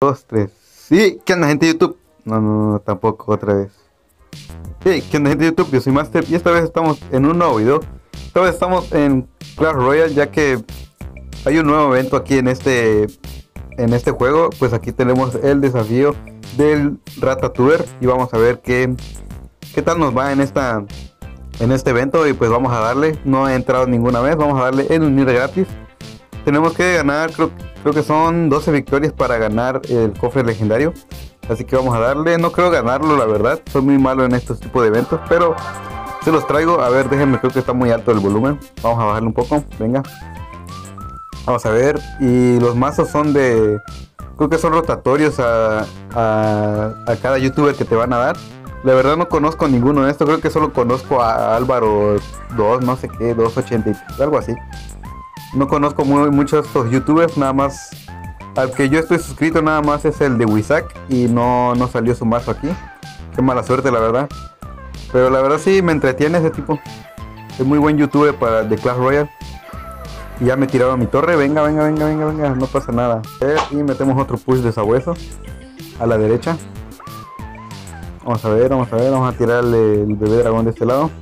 Dos, tres. Sí, ¿qué onda, gente de YouTube? No, tampoco otra vez. Sí, ¿qué onda, gente de YouTube? Yo soy Master y esta vez estamos en un nuevo video. Esta vez estamos en Clash Royale, ya que hay un nuevo evento aquí en este juego. Pues aquí tenemos el desafío del Ratatouille y vamos a ver qué tal nos va en este evento. Y pues vamos a darle. No he entrado ninguna vez, vamos a darle en unir gratis. Tenemos que ganar, creo que son 12 victorias para ganar el cofre legendario. Así que vamos a darle. No creo ganarlo, la verdad. Soy muy malo en estos tipos de eventos, pero se los traigo. A ver, déjenme, creo que está muy alto el volumen. Vamos a bajarle un poco, venga. Vamos a ver. Y los mazos son creo que son rotatorios a cada youtuber que te van a dar. La verdad no conozco ninguno de estos. Creo que solo conozco a Álvaro 2, no sé qué, 280, algo así. No conozco muchos de estos youtubers, nada más al que yo estoy suscrito nada más es el de Wizak y no salió su mazo aquí. Qué mala suerte, la verdad. Pero la verdad sí me entretiene ese tipo. Es muy buen youtuber de Clash Royale. Y ya me tiraron mi torre, venga, no pasa nada. Y metemos otro push de sabueso a la derecha. Vamos a ver, vamos a tirarle el bebé dragón de este lado.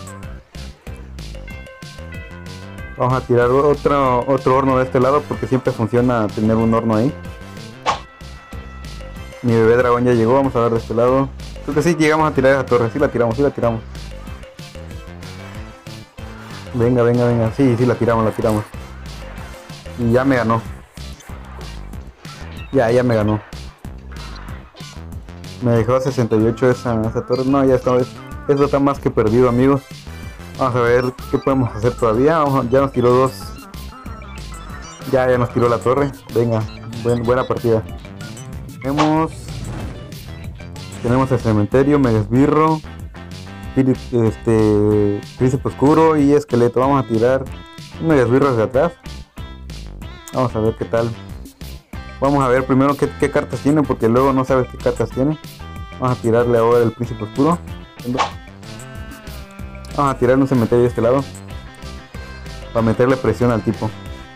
Vamos a tirar otro horno de este lado porque siempre funciona tener un horno ahí. Mi bebé dragón ya llegó, vamos a ver de este lado. Creo que sí llegamos a tirar esa torre, sí la tiramos. Venga, sí la tiramos. Y ya me ganó. Ya me ganó. Me dejó a 68 esa torre, no, ya está, esto está más que perdido, amigos. Vamos a ver qué podemos hacer todavía. Ya nos tiró dos. Ya nos tiró la torre. Venga, buena partida. Tenemos el cementerio, mega esbirro, príncipe oscuro y esqueleto. Vamos a tirar un mega esbirro hacia atrás. Vamos a ver qué tal. Vamos a ver primero qué cartas tiene, porque luego no sabes qué cartas tiene. Vamos a tirarle ahora el príncipe oscuro. Vamos a tirar un cementerio de este lado para meterle presión al tipo.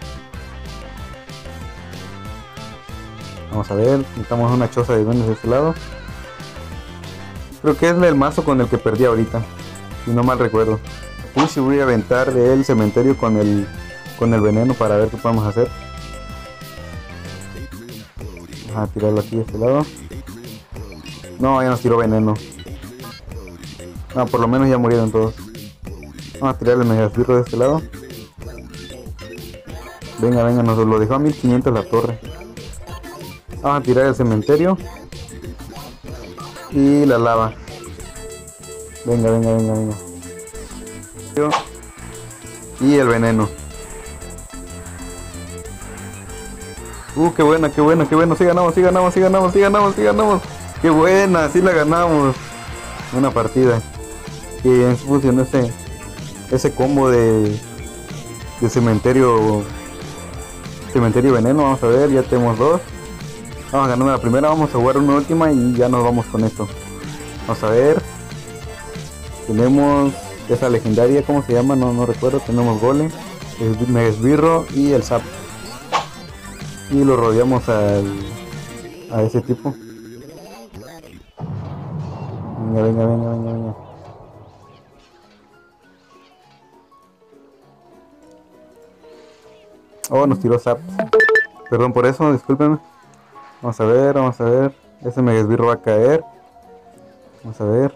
Vamos a ver, necesitamos una choza de duendes de este lado. Creo que es el mazo con el que perdí ahorita, si no mal recuerdo. Uy, voy a aventar el cementerio con el veneno para ver qué podemos hacer. Vamos a tirarlo aquí de este lado. No, ya nos tiró veneno. No, por lo menos ya murieron todos. Vamos a tirarle el mega esbirro de este lado. Venga, nos lo dejó a 1500 la torre. Vamos a tirar el cementerio y la lava. Venga. Y el veneno. Qué buena. Sí ganamos. Qué buena, sí la ganamos. Buena partida. Y funcionó ese combo de cementerio veneno. Vamos a ver, ya tenemos dos. Vamos ganando la primera, vamos a jugar una última y ya nos vamos con esto. Vamos a ver. Tenemos esa legendaria, ¿cómo se llama? No recuerdo. Tenemos golem, el mega esbirro y el zap. Y lo rodeamos a ese tipo. Venga. Oh, nos tiró zap. Perdón por eso, discúlpenme. Vamos a ver. Ese mega esbirro va a caer. Vamos a ver.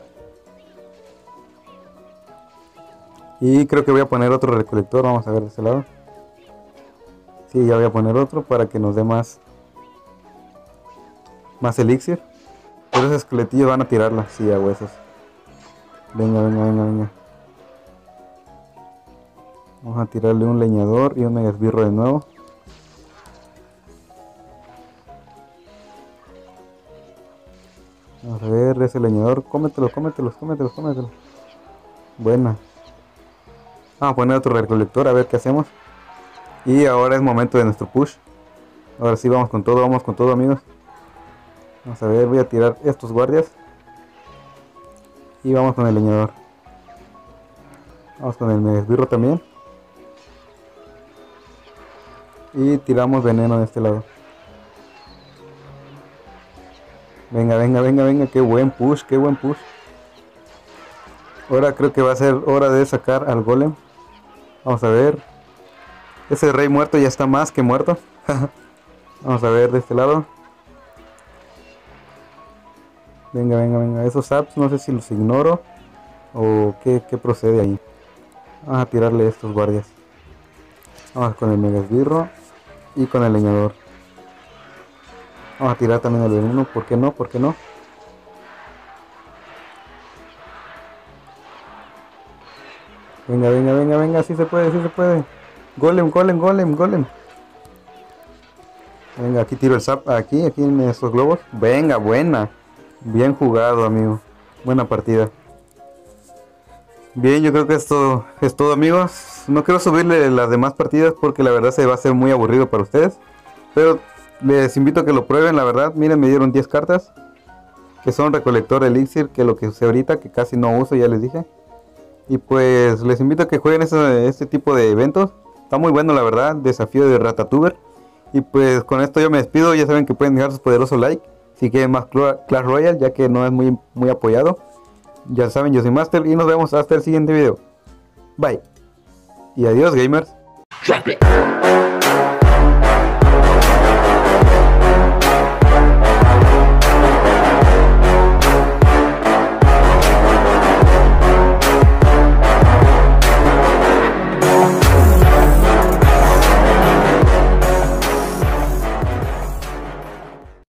Y creo que voy a poner otro recolector. Vamos a ver de este lado. Sí, ya voy a poner otro para que nos dé más elixir. Pero esos esqueletillos van a tirarla. Sí, a huesos. Venga. Vamos a tirarle un leñador y un mega esbirro de nuevo. Vamos a ver ese leñador. Cómetelos. Buena. Vamos a poner otro recolector a ver qué hacemos. Y ahora es momento de nuestro push. Ahora sí vamos con todo, amigos. Vamos a ver, voy a tirar estos guardias. Y vamos con el leñador. Vamos con el mega esbirro también. Y tiramos veneno de este lado. Venga, venga, venga, venga. Qué buen push, qué buen push. Ahora creo que va a ser hora de sacar al golem. Vamos a ver. Ese rey muerto ya está más que muerto. Vamos a ver de este lado. Venga, venga, venga. Esos apps no sé si los ignoro o qué procede ahí. Vamos a tirarle estos guardias. Vamos con el mega esbirro y con el leñador. Vamos a tirar también el veneno. ¿Por qué no? ¿Por qué no? Venga, venga, venga, venga. Sí se puede, sí se puede. Golem, golem, golem, golem. Venga, aquí tiro el zap. Aquí en estos globos. Venga, buena. Bien jugado, amigo. Buena partida. Bien, yo creo que esto es todo, amigos. No quiero subirle las demás partidas porque la verdad se va a hacer muy aburrido para ustedes. Pero les invito a que lo prueben, la verdad. Miren, me dieron 10 cartas. Que son recolector elixir, que es lo que usé ahorita, que casi no uso, ya les dije. Y pues les invito a que jueguen este tipo de eventos. Está muy bueno, la verdad. Desafío de Ratatuber. Y pues con esto yo me despido. Ya saben que pueden dejar su poderoso like si quieren más Clash Royale, ya que no es muy apoyado. Ya saben, yo soy Master y nos vemos hasta el siguiente video. Bye. Y adiós, gamers. Drop it.